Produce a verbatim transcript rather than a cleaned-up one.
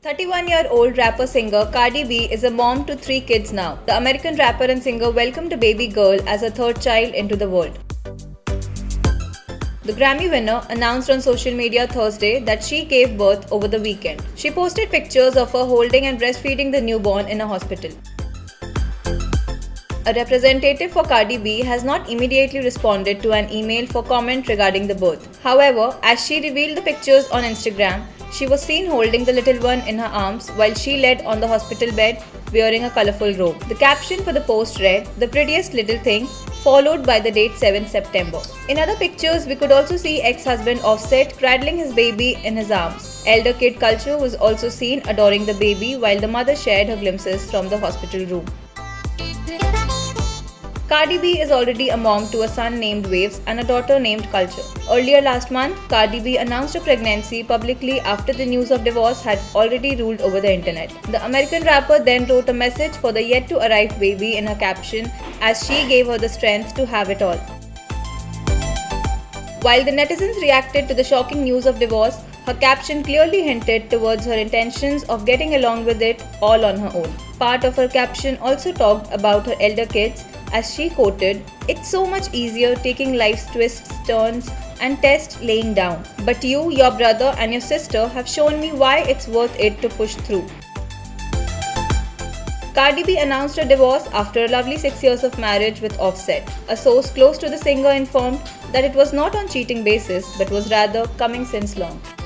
thirty-one-year-old rapper-singer Cardi B is a mom to three kids now. The American rapper and singer welcomed a baby girl as her third child into the world. The Grammy winner announced on social media Thursday that she gave birth over the weekend. She posted pictures of her holding and breastfeeding the newborn in a hospital. A representative for Cardi B has not immediately responded to an email for comment regarding the birth. However, as she revealed the pictures on Instagram, she was seen holding the little one in her arms while she lay on the hospital bed wearing a colorful robe. The caption for the post read, "The prettiest little thing," followed by the date seventh September. In other pictures, we could also see ex-husband Offset cradling his baby in his arms. Elder kid culture was also seen adoring the baby while the mother shared her glimpses from the hospital room. Cardi B is already a mom to a son named Waves and a daughter named Culture. Earlier last month, Cardi B announced her pregnancy publicly after the news of divorce had already ruled over the internet. The American rapper then wrote a message for the yet-to-arrive baby in her caption as she gave her the strength to have it all. While the netizens reacted to the shocking news of divorce, her caption clearly hinted towards her intentions of getting along with it all on her own. Part of her caption also talked about her elder kids, as she quoted, "It's so much easier taking life's twists, turns, and tests laying down. But you, your brother, and your sister have shown me why it's worth it to push through." Cardi B announced her divorce after a lovely six years of marriage with Offset. A source close to the singer informed that it was not on cheating basis but was rather coming since long.